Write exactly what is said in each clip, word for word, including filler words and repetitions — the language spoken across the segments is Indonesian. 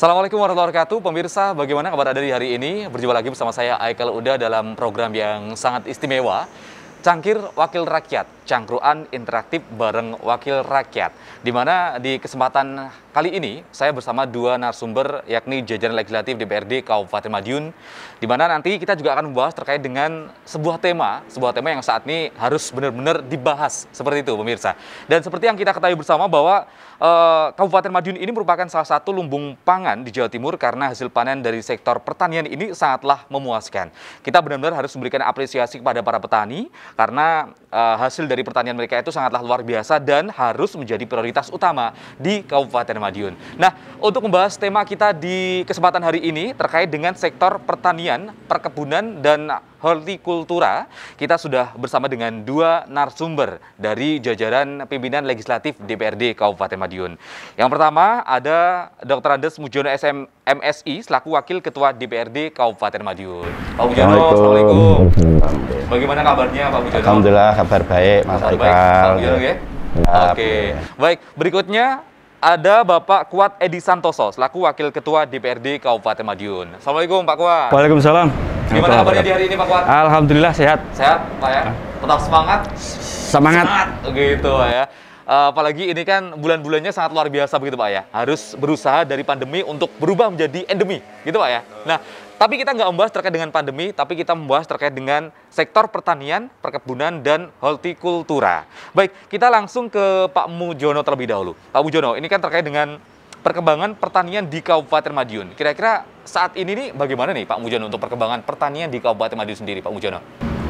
Assalamualaikum warahmatullahi wabarakatuh, pemirsa. Bagaimana kabar Anda di hari ini? Berjumpa lagi bersama saya Aikal Uda dalam program yang sangat istimewa, Cangkir Wakil Rakyat, cangkruan interaktif bareng Wakil Rakyat. Di mana di kesempatan kali ini saya bersama dua narasumber, yakni jajaran legislatif D P R D Kabupaten Madiun, di mana nanti kita juga akan membahas terkait dengan sebuah tema, sebuah tema yang saat ini harus benar-benar dibahas seperti itu, pemirsa. Dan seperti yang kita ketahui bersama bahwa eh, Kabupaten Madiun ini merupakan salah satu lumbung pangan di Jawa Timur karena hasil panen dari sektor pertanian ini sangatlah memuaskan. Kita benar-benar harus memberikan apresiasi kepada para petani karena uh, hasil dari pertanian mereka itu sangatlah luar biasa dan harus menjadi prioritas utama di Kabupaten Madiun. Nah, untuk membahas tema kita di kesempatan hari ini terkait dengan sektor pertanian, perkebunan, dan hortikultura, kita sudah bersama dengan dua narasumber dari jajaran pimpinan legislatif D P R D Kabupaten Madiun. Yang pertama ada Doktor Andes Mujono S M S I selaku Wakil Ketua D P R D Kabupaten Madiun. Pak Mujono, Assalamualaikum. Bagaimana kabarnya Pak Mujono? Alhamdulillah, kabar baik Mas kabar Aikal. Baik, Pak Mujono, ya? Ya, Oke, baik. Berikutnya ada Bapak Kuat Edi Santoso selaku Wakil Ketua D P R D Kabupaten Madiun. Assalamualaikum Pak Kuat. Waalaikumsalam. Gimana kabarnya di hari ini Pak Kuat? Alhamdulillah sehat. Sehat Pak ya? Tetap semangat? Semangat. Semangat, gitu Pak ya. Uh, apalagi ini kan bulan-bulannya sangat luar biasa begitu Pak ya. Harus berusaha dari pandemi untuk berubah menjadi endemi, gitu Pak ya. Nah, tapi kita nggak membahas terkait dengan pandemi, tapi kita membahas terkait dengan sektor pertanian, perkebunan, dan hortikultura. Baik, kita langsung ke Pak Mujono terlebih dahulu. Pak Mujono, ini kan terkait dengan perkembangan pertanian di Kabupaten Madiun. Kira-kira saat ini nih bagaimana nih Pak Mujono untuk perkembangan pertanian di Kabupaten Madiun sendiri, Pak Mujono?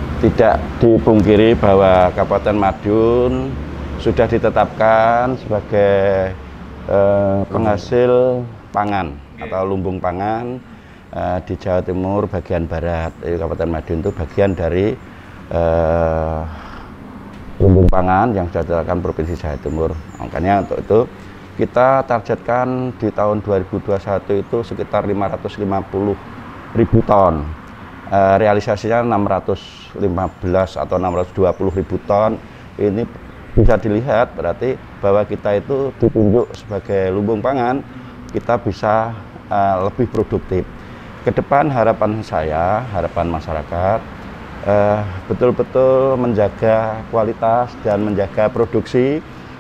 Tidak dipungkiri bahwa Kabupaten Madiun sudah ditetapkan sebagai eh, penghasil pangan atau lumbung pangan eh, di Jawa Timur bagian barat. Jadi, Kabupaten Madiun itu bagian dari eh, lumbung pangan yang sudah ditetapkan Provinsi Jawa Timur. Makanya untuk itu kita targetkan di tahun dua ribu dua puluh satu itu sekitar lima ratus lima puluh ribu ton. E, realisasinya enam ratus lima belas atau enam ratus dua puluh ribu ton. Ini bisa dilihat berarti bahwa kita itu ditunjuk sebagai lumbung pangan, kita bisa e, lebih produktif. Kedepan harapan saya, harapan masyarakat, betul-betul menjaga kualitas dan menjaga produksi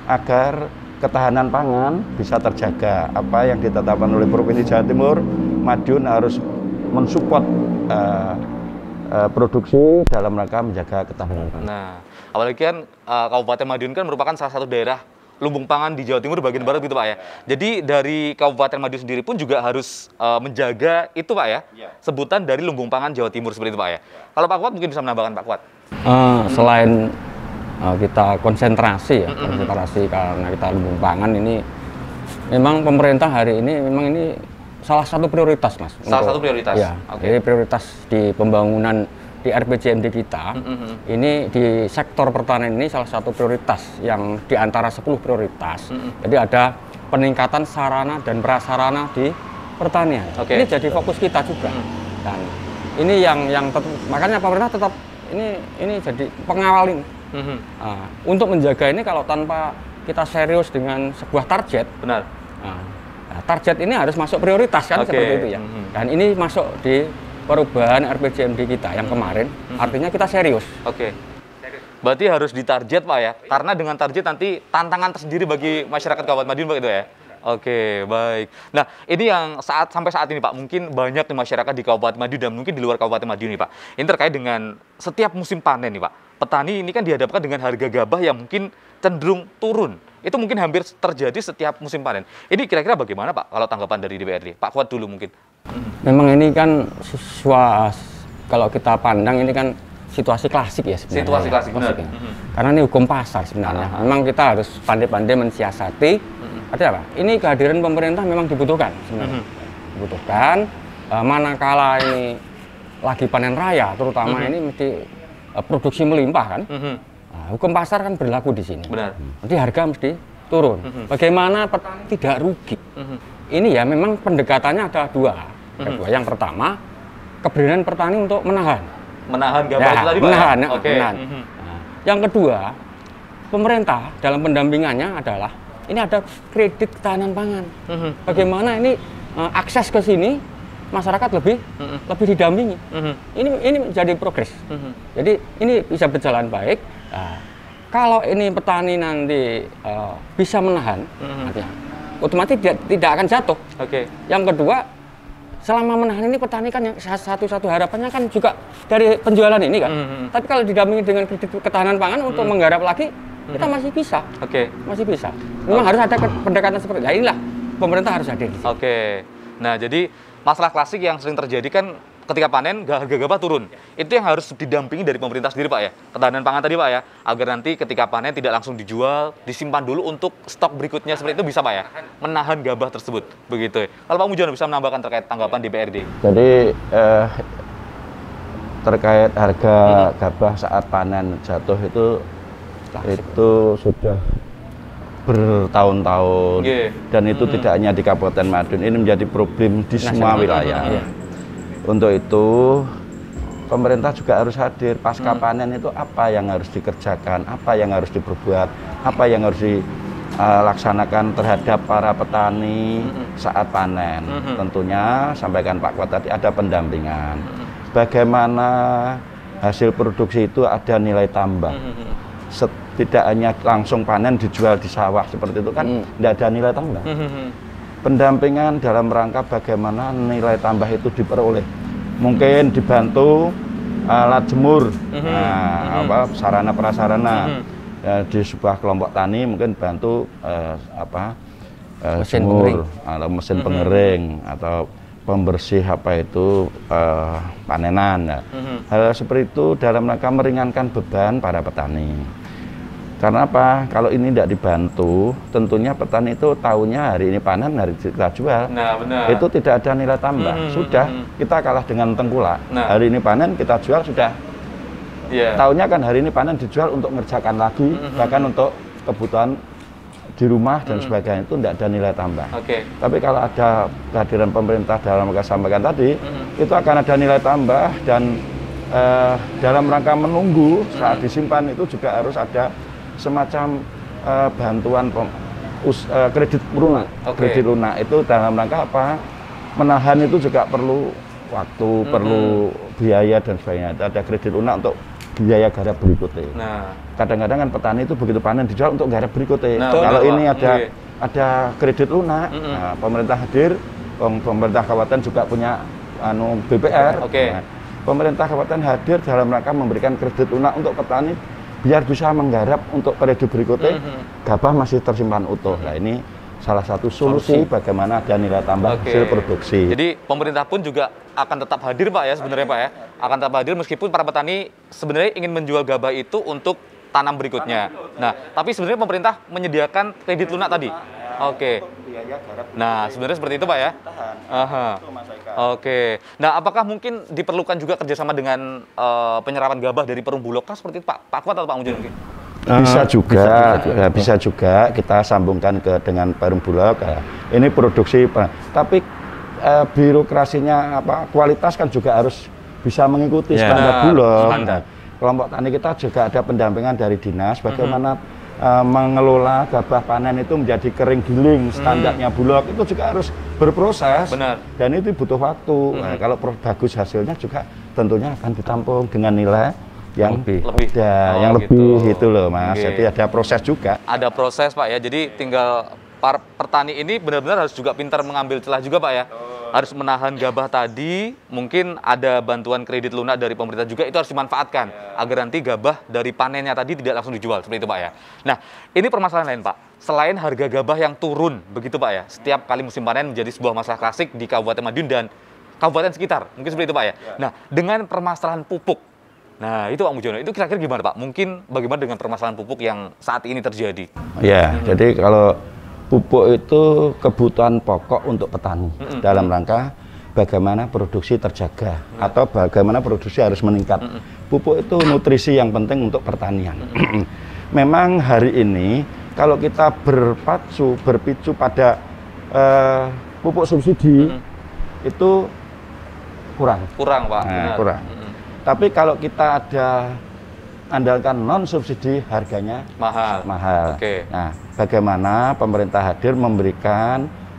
agar ketahanan pangan bisa terjaga. Apa yang ditetapkan oleh Provinsi Jawa Timur, Madiun harus mensupport uh, uh, produksi dalam rangka menjaga ketahanan pangan. Nah, apalagi kan uh, Kabupaten Madiun kan merupakan salah satu daerah lumbung pangan di Jawa Timur bagian barat gitu Pak ya. Jadi dari Kabupaten Madiun sendiri pun juga harus uh, menjaga itu Pak ya, sebutan dari lumbung pangan Jawa Timur seperti itu Pak ya. Kalau Pak Kuat mungkin bisa menambahkan Pak Kuat. Uh, selain Uh, kita konsentrasi ya, mm-hmm. konsentrasi karena kita lumbung pangan ini memang pemerintah hari ini memang ini salah satu prioritas Mas. Salah untuk, satu prioritas? Ya, okay. Jadi prioritas di pembangunan di R P J M D kita, mm-hmm. ini di sektor pertanian ini salah satu prioritas yang di antara sepuluh prioritas. Mm-hmm. Jadi ada peningkatan sarana dan prasarana di pertanian. Okay. Ini jadi fokus kita juga. Mm-hmm. Dan ini yang yang tetap, makanya pemerintah tetap ini ini jadi pengawal ini. Mm-hmm. Nah, untuk menjaga ini kalau tanpa kita serius dengan sebuah target, benar. Nah, target ini harus masuk prioritas kan, okay. Seperti itu ya. Mm-hmm. Dan ini masuk di perubahan R P J M D kita yang kemarin, mm-hmm. artinya kita serius. Oke. Okay. Berarti harus ditarget Pak ya, karena dengan target nanti tantangan tersendiri bagi masyarakat Kabupaten Madiun Pak itu ya. Oke, baik. Nah, ini yang saat sampai saat ini Pak, mungkin banyak di masyarakat di Kabupaten Madiun dan mungkin di luar Kabupaten Madiun nih Pak. Ini terkait dengan setiap musim panen nih Pak. Petani ini kan dihadapkan dengan harga gabah yang mungkin cenderung turun. Itu mungkin hampir terjadi setiap musim panen. Ini kira-kira bagaimana Pak kalau tanggapan dari D P R D? Pak Kuat dulu mungkin. Memang ini kan siswa, kalau kita pandang ini kan situasi klasik ya sebenarnya. Situasi klasik, benar. Ya. Mm-hmm. Karena ini hukum pasar sebenarnya. Uh-huh. Memang kita harus pandai-pandai mensiasati. Mm-hmm. Artinya apa? Ini kehadiran pemerintah memang dibutuhkan sebenarnya. Mm-hmm. Dibutuhkan. Uh, manakala ini lagi panen raya, terutama mm-hmm. ini mesti uh, produksi melimpah kan. Mm-hmm. Nah, hukum pasar kan berlaku di sini. Benar. Jadi harga mesti turun. Mm-hmm. Bagaimana petani tidak rugi? Mm-hmm. Ini ya memang pendekatannya ada dua. Ada mm-hmm. dua. Yang pertama, keberanian petani untuk menahan. Menahan gabah ya, itu tadi Pak? Menahan, ya? Okay. menahan. Mm-hmm. Nah, yang kedua, pemerintah dalam pendampingannya adalah ini ada kredit ketahanan pangan. Mm-hmm. Bagaimana ini uh, akses ke sini masyarakat lebih mm-hmm. lebih didampingi. Mm-hmm. Ini ini menjadi progres. Mm-hmm. Jadi ini bisa berjalan baik. Nah, kalau ini petani nanti uh, bisa menahan, mm-hmm. artinya otomatis tidak, tidak akan jatuh. Oke. Okay. Yang kedua, selama menahan ini petani kan yang satu-satu harapannya kan juga dari penjualan ini kan. Mm-hmm. Tapi kalau didampingi dengan kredit ketahanan pangan mm-hmm. untuk menggarap lagi, mm-hmm. kita masih bisa. Oke. Okay. Masih bisa. Memang oh. harus ada pendekatan seperti itu. Nah, inilah pemerintah harus hadir. Oke. Okay. Nah, jadi masalah klasik yang sering terjadi kan ketika panen harga gabah turun. Itu yang harus didampingi dari pemerintah sendiri, Pak ya. Ketahanan pangan tadi, Pak ya, agar nanti ketika panen tidak langsung dijual, disimpan dulu untuk stok berikutnya seperti itu bisa, Pak ya. Menahan gabah tersebut. Begitu. Kalau Pak Mujono bisa menambahkan terkait tanggapan D P R D. Jadi eh, terkait harga hmm. gabah saat panen jatuh itu Klasik. itu sudah bertahun-tahun yeah. dan itu mm-hmm. tidak hanya di Kabupaten Madiun, ini menjadi problem di semua wilayah. Yeah. Untuk itu pemerintah juga harus hadir pasca mm. panen itu apa yang harus dikerjakan, apa yang harus diperbuat, apa yang harus dilaksanakan uh, terhadap para petani mm-hmm. saat panen. Mm-hmm. Tentunya sampaikan Pak Kuat tadi ada pendampingan. Mm-hmm. Bagaimana hasil produksi itu ada nilai tambah. Mm-hmm. Tidak hanya langsung panen dijual di sawah seperti itu kan tidak mm. ada nilai tambah. Mm-hmm. Pendampingan dalam rangka bagaimana nilai tambah itu diperoleh. Mungkin dibantu alat jemur, mm-hmm. nah, mm-hmm. apa sarana prasarana mm-hmm. ya, di sebuah kelompok tani mungkin bantu uh, apa uh, mesin jemur pengering. atau mesin Mm-hmm. pengering atau pembersih apa itu uh, panenan. Nah, mm-hmm. hal seperti itu dalam rangka meringankan beban para petani. Karena apa? Kalau ini tidak dibantu, tentunya petani itu tahunya hari ini panen, hari kita jual. Nah, benar. Itu tidak ada nilai tambah. Hmm, sudah, hmm. kita kalah dengan tengkulak. Nah. Hari ini panen, kita jual sudah. Yeah. Tahunya kan hari ini panen dijual untuk mengerjakan lagi, hmm. bahkan untuk kebutuhan di rumah dan hmm. sebagainya, itu tidak ada nilai tambah. Okay. Tapi kalau ada kehadiran pemerintah dalam rangka sampaikan tadi, hmm. itu akan ada nilai tambah dan uh, dalam rangka menunggu saat hmm. disimpan itu juga harus ada semacam uh, bantuan us, uh, kredit lunak. Okay. Kredit lunak itu dalam rangka apa? Menahan itu juga perlu waktu, mm-hmm. perlu biaya dan sebagainya. Ada kredit lunak untuk biaya garap berikutnya. Nah, kadang-kadang kan petani itu begitu panen dijual untuk garap berikutnya. Nah, kalau betul, ini ada okay. ada kredit lunak, mm-hmm. nah, pemerintah hadir, pemerintah kabupaten juga punya anu B P R. Okay. Nah, pemerintah kabupaten hadir dalam rangka memberikan kredit lunak untuk petani biar bisa menggarap untuk periode berikutnya, mm-hmm. gabah masih tersimpan utuh. Nah, ini salah satu solusi, solusi. Bagaimana ada nilai tambah okay. hasil produksi. Jadi pemerintah pun juga akan tetap hadir, Pak ya, sebenarnya Pak ya, akan tetap hadir meskipun para petani sebenarnya ingin menjual gabah itu untuk tanam berikutnya. Nah, tapi sebenarnya pemerintah menyediakan kredit lunak tadi. Oke. Okay. Nah, sebenarnya seperti itu, Pak ya. Aha. Oke. Okay. Nah, apakah mungkin diperlukan juga kerjasama dengan uh, penyerapan gabah dari Perum Bulog seperti itu, Pak? Pak Kuat atau Pak Mujono mungkin? Bisa juga, bisa, bisa, ya, bisa juga kita sambungkan ke dengan Perum Bulog. Ya. Ini produksi, tapi uh, birokrasinya apa? Kualitas kan juga harus bisa mengikuti yeah. standar Bulog. Standar. Kelompok tani kita juga ada pendampingan dari dinas bagaimana mm-hmm. Uh, mengelola gabah panen itu menjadi kering giling standarnya hmm. Bulog itu juga harus berproses. Benar. Dan itu butuh waktu. Hmm. Nah, kalau bagus hasilnya juga tentunya akan ditampung dengan nilai yang lebih, lebih. Ya, oh, yang gitu. lebih itu loh Mas. Okay. Jadi ada proses juga. Ada proses Pak ya. Jadi tinggal para petani ini benar-benar harus juga pintar mengambil celah juga Pak ya. Oh. Harus menahan gabah tadi, mungkin ada bantuan kredit lunak dari pemerintah juga, itu harus dimanfaatkan ya. Agar nanti gabah dari panennya tadi tidak langsung dijual, seperti itu Pak ya. Nah, ini permasalahan lain Pak. Selain harga gabah yang turun, begitu Pak ya, setiap kali musim panen menjadi sebuah masalah klasik di Kabupaten Madiun dan kabupaten sekitar, mungkin seperti itu Pak ya. Ya. Nah, dengan permasalahan pupuk, nah itu Pak Mujono, itu kira-kira gimana Pak? Mungkin bagaimana dengan permasalahan pupuk yang saat ini terjadi? Ya, hmm. jadi kalau pupuk itu kebutuhan pokok untuk petani mm-hmm. dalam rangka bagaimana produksi terjaga mm-hmm. atau bagaimana produksi harus meningkat. Mm-hmm. Pupuk itu nutrisi yang penting untuk pertanian. Mm-hmm. Memang hari ini kalau kita berpacu berpicu pada uh, pupuk subsidi mm-hmm. itu kurang. Kurang Pak. Nah, kurang. Mm-hmm. Tapi kalau kita ada andalkan non subsidi harganya mahal. Mahal. Oke. Nah, bagaimana pemerintah hadir memberikan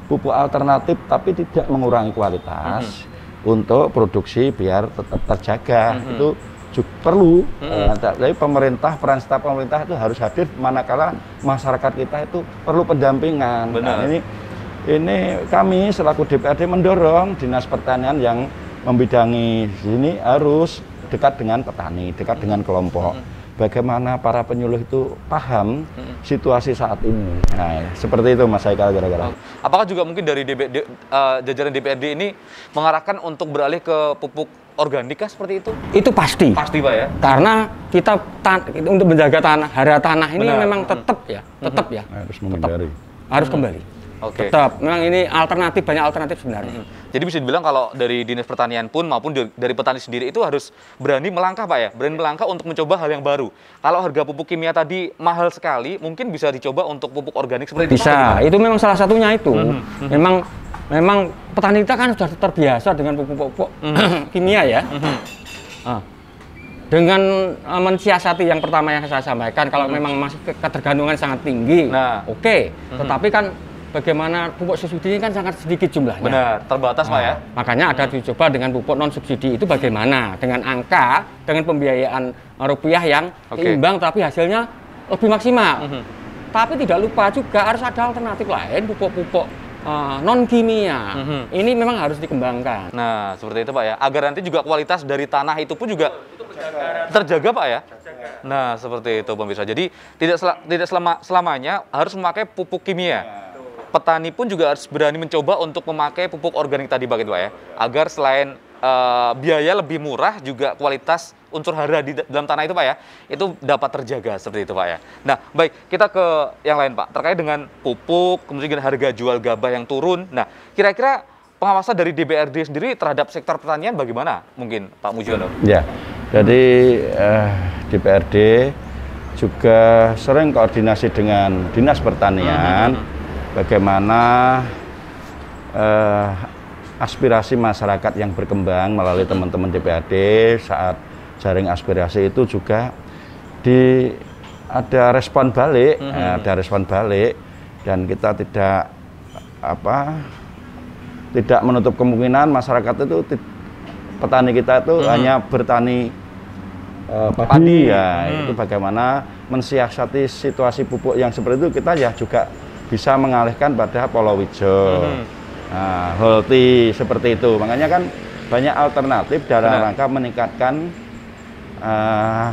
pupuk alternatif tapi tidak mengurangi kualitas mm-hmm. untuk produksi biar tetap terjaga. Mm-hmm. Itu juga perlu. Mm-hmm. uh, Jadi pemerintah, peran serta pemerintah itu harus hadir manakala masyarakat kita itu perlu pendampingan. Benar. Nah, ini ini kami selaku D P R D mendorong Dinas Pertanian yang membidangi sini harus dekat dengan petani, dekat dengan kelompok. Mm-hmm. Bagaimana para penyuluh itu paham hmm. situasi saat ini. Nah, seperti itu Mas Haikal kira-kira. Apakah juga mungkin dari D P, D, uh, jajaran D P R D ini mengarahkan untuk beralih ke pupuk organik kah seperti itu? Itu pasti. Pasti Pak ya. Karena kita untuk menjaga tanah, hara tanah ini Benar. memang tetap ya, tetap hmm. ya. Harus menghindari. Harus hmm. kembali. Oke. Okay. Tetap. Memang ini alternatif, banyak alternatif sebenarnya. Hmm. Jadi bisa dibilang kalau dari Dinas Pertanian pun maupun dari petani sendiri itu harus berani melangkah Pak ya, berani melangkah untuk mencoba hal yang baru. Kalau harga pupuk kimia tadi mahal sekali, mungkin bisa dicoba untuk pupuk organik seperti itu. Bisa, itu memang salah satunya itu. Mm-hmm. Memang memang petani kita kan sudah terbiasa dengan pupuk-pupuk mm-hmm. kimia ya. Mm-hmm. Ah. Dengan uh, mensiasati yang pertama yang saya sampaikan, kalau mm-hmm. memang masih ketergantungan sangat tinggi, nah. oke. Okay. Mm-hmm. Tetapi kan bagaimana pupuk subsidi ini kan sangat sedikit jumlahnya. Benar, terbatas Pak ya. Makanya ada dicoba dengan pupuk non subsidi itu bagaimana? Dengan angka, dengan pembiayaan rupiah yang okay. imbang tapi hasilnya lebih maksimal. Mm-hmm. Tapi tidak lupa juga harus ada alternatif lain, pupuk-pupuk uh, non kimia. Mm-hmm. Ini memang harus dikembangkan. Nah, seperti itu Pak ya. Agar nanti juga kualitas dari tanah itu pun juga terjaga Pak ya. Nah, seperti itu pemirsa. Jadi tidak sel tidak selama selamanya harus memakai pupuk kimia. Petani pun juga harus berani mencoba untuk memakai pupuk organik tadi Pak ya, agar selain uh, biaya lebih murah juga kualitas unsur hara di dalam tanah itu Pak ya, itu dapat terjaga seperti itu Pak ya. Nah baik, kita ke yang lain Pak, terkait dengan pupuk, kemudian harga jual gabah yang turun. Nah kira-kira pengawasan dari D P R D sendiri terhadap sektor pertanian bagaimana mungkin Pak Mujiono? Ya, jadi uh, D P R D juga sering koordinasi dengan Dinas Pertanian. Hmm. Bagaimana eh, aspirasi masyarakat yang berkembang melalui teman-teman D P R D saat jaring aspirasi itu juga di ada respon balik, mm-hmm. eh, ada respon balik dan kita tidak apa tidak menutup kemungkinan masyarakat itu petani kita itu mm-hmm. hanya bertani eh, padi ya mm-hmm. itu bagaimana mensiasati situasi pupuk yang seperti itu kita ya juga bisa mengalihkan pada Polowijo, mm-hmm. nah, Holti seperti itu. Makanya kan banyak alternatif dalam Benar. rangka meningkatkan uh,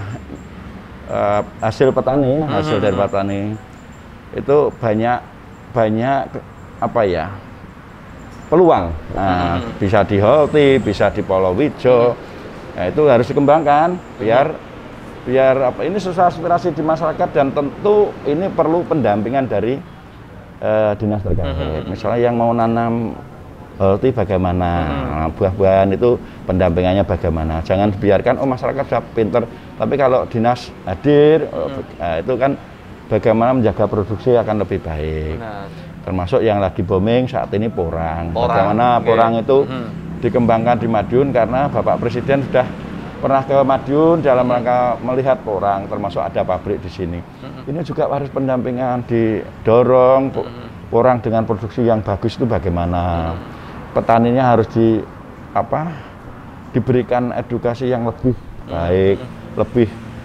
uh, hasil petani, mm-hmm. hasil dari petani itu banyak banyak apa ya peluang. Nah, mm-hmm. bisa di Holti, bisa di Polowijo. Mm-hmm. Nah, itu harus dikembangkan biar mm-hmm. biar apa ini sesuai aspirasi di masyarakat dan tentu ini perlu pendampingan dari Uh, dinas terkait. Mm-hmm. Misalnya yang mau nanam Holti bagaimana, mm-hmm. buah-buahan itu pendampingannya bagaimana. Jangan biarkan oh masyarakat sudah pinter, tapi kalau dinas hadir, mm-hmm. oh, nah, itu kan bagaimana menjaga produksi akan lebih baik. Benar. Termasuk yang lagi booming saat ini porang. porang. Bagaimana okay. porang itu mm-hmm. dikembangkan di Madiun karena Bapak Presiden sudah pernah ke Madiun dalam hmm. rangka melihat porang, termasuk ada pabrik di sini. Hmm. Ini juga harus pendampingan didorong, hmm. porang dengan produksi yang bagus itu bagaimana. Hmm. Petaninya harus di apa? Diberikan edukasi yang lebih baik, hmm. lebih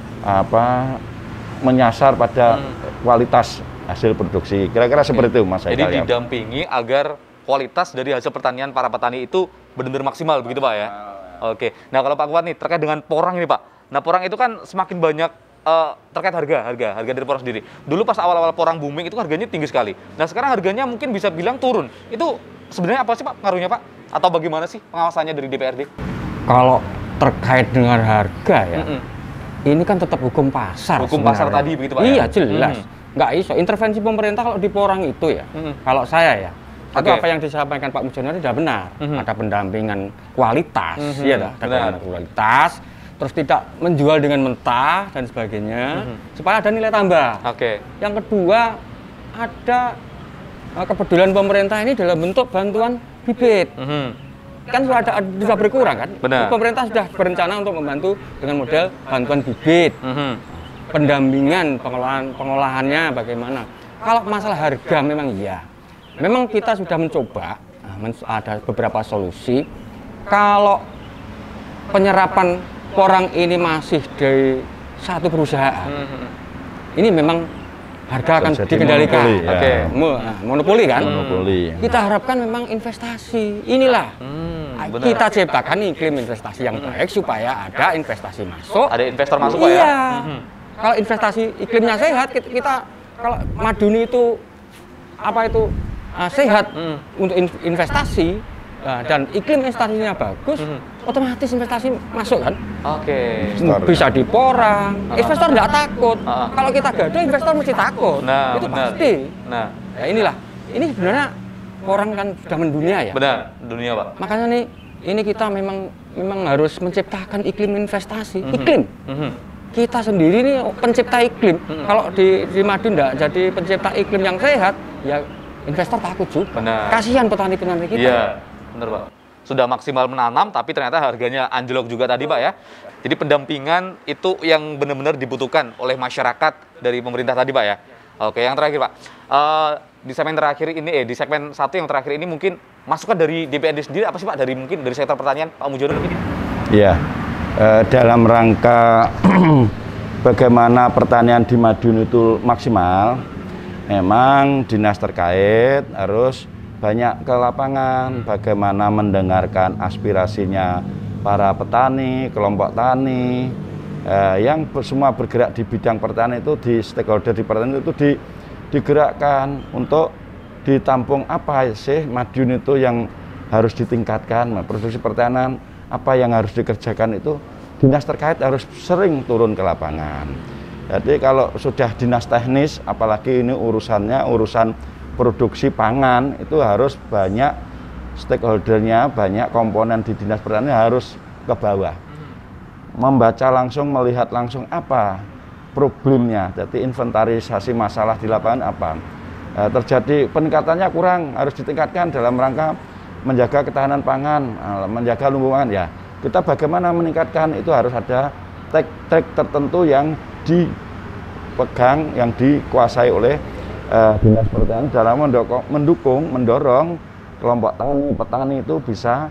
apa? Menyasar pada hmm. kualitas hasil produksi. Kira-kira seperti itu Mas Haikal. Jadi didampingi agar kualitas dari hasil pertanian para petani itu benar-benar maksimal begitu Pak ya. Oke, nah kalau Pak Kuat nih terkait dengan porang ini Pak. Nah porang itu kan semakin banyak uh, terkait harga, harga, harga dari porang sendiri. Dulu pas awal-awal porang booming itu harganya tinggi sekali. Nah sekarang harganya mungkin bisa bilang turun. Itu sebenarnya apa sih Pak pengaruhnya Pak? Atau bagaimana sih pengawasannya dari D P R D? Kalau terkait dengan harga ya, mm-mm. ini kan tetap hukum pasar. Hukum sebenarnya. pasar tadi begitu Pak? Iya ya? jelas, mm-hmm. nggak iso. Intervensi pemerintah kalau di porang itu ya, mm-hmm. kalau saya ya. Itu okay. apa yang disampaikan Pak Mujiono itu sudah benar. Mm-hmm. Ada pendampingan kualitas, mm-hmm. ya, ada pendampingan kualitas, terus tidak menjual dengan mentah dan sebagainya, mm-hmm. supaya ada nilai tambah. Oke. Okay. Yang kedua ada uh, kepedulian pemerintah ini dalam bentuk bantuan bibit. Mm-hmm. Kan sudah ada sudah berkurang kan? Benar. Pemerintah sudah berencana untuk membantu dengan model bantuan bibit, mm-hmm. pendampingan pengolahan pengolahannya bagaimana. Kalau masalah harga memang iya. memang kita sudah mencoba, ada beberapa solusi. Kalau penyerapan porang ini masih dari satu perusahaan, hmm. ini memang harga akan jadi dikendalikan. Monopoli, ya. Oke, nah, monopoli kan? Monopoli. Kita harapkan memang investasi. Inilah hmm, kita ciptakan iklim investasi yang baik supaya ada investasi masuk. Ada investor masuk Pak iya. ya? Hmm. Kalau investasi iklimnya sehat, kita, kita kalau Maduni itu apa itu uh, sehat hmm. untuk in, investasi. Nah, dan iklim investasinya bagus, hmm. otomatis investasi masuk kan? Oke. Okay. Bisa diporang, uh, investor nggak takut. Uh, Kalau kita gaduh, investor mesti takut. Nah, itu benar. pasti. Nah, ya inilah. Ini sebenarnya orang kan sudah mendunia ya. Benar, dunia Pak. Makanya nih, ini kita memang memang harus menciptakan iklim investasi, mm-hmm. iklim. Mm-hmm. Kita sendiri nih pencipta iklim. Mm-hmm. Kalau di di Madu nggak jadi pencipta iklim yang sehat, ya investor takut juga. Benar. Kasihan petani-petani kita. Iya. Benar Pak, sudah maksimal menanam tapi ternyata harganya anjlok juga tadi Pak ya. Jadi pendampingan itu yang benar-benar dibutuhkan oleh masyarakat dari pemerintah tadi Pak ya. Oke, yang terakhir Pak, uh, di segmen terakhir ini, eh di segmen satu yang terakhir ini mungkin masukan dari D P R D sendiri apa sih Pak, dari mungkin dari sektor pertanian Pak Mujono ini? Iya, uh, dalam rangka bagaimana pertanian di Madiun itu maksimal, memang dinas terkait harus banyak ke lapangan, bagaimana mendengarkan aspirasinya para petani, kelompok tani, eh, yang semua bergerak di bidang pertanian itu, di stakeholder di pertanian itu di, digerakkan untuk ditampung apa sih Madiun itu yang harus ditingkatkan, produksi pertanian apa yang harus dikerjakan itu dinas terkait harus sering turun ke lapangan. Jadi kalau sudah dinas teknis, apalagi ini urusannya urusan produksi pangan, itu harus banyak stakeholdernya, banyak komponen di dinas pertanian harus ke bawah, membaca langsung, melihat langsung apa problemnya. Jadi inventarisasi masalah di lapangan apa, e, terjadi peningkatannya kurang, harus ditingkatkan dalam rangka menjaga ketahanan pangan, menjaga lumbung pangan. Ya, kita bagaimana meningkatkan itu harus ada trik-trik tertentu yang dipegang, yang dikuasai oleh Uh, dinas pertanian dalam mendukung, mendukung, mendorong kelompok tani, petani itu bisa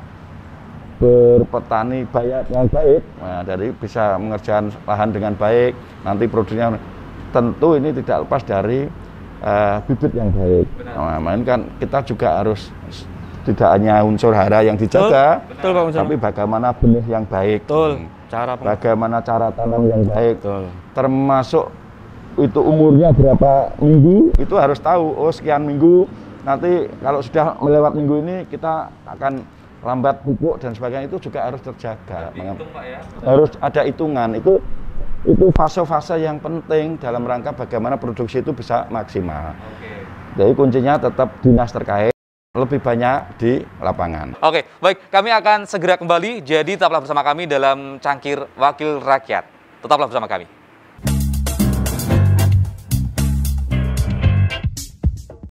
berpetani baik yang baik, nah, jadi bisa mengerjakan lahan dengan baik, nanti produksinya tentu ini tidak lepas dari uh, bibit yang baik. Nah, main kan kita juga harus tidak hanya unsur hara yang dijaga, betul, betul, tapi bagaimana benih yang baik, betul, cara bagaimana cara tanam yang baik, betul, termasuk itu umurnya berapa minggu, itu harus tahu, oh sekian minggu, nanti kalau sudah melewat minggu ini kita akan lambat pupuk dan sebagainya, itu juga harus terjaga. Dihitung, Pak, ya? Harus ada hitungan, itu itu fase-fase yang penting dalam rangka bagaimana produksi itu bisa maksimal. Oke. Jadi kuncinya tetap dinas terkait, lebih banyak di lapangan. Oke, baik, kami akan segera kembali, jadi tetaplah bersama kami dalam Cangkir Wakil Rakyat. Tetaplah bersama kami.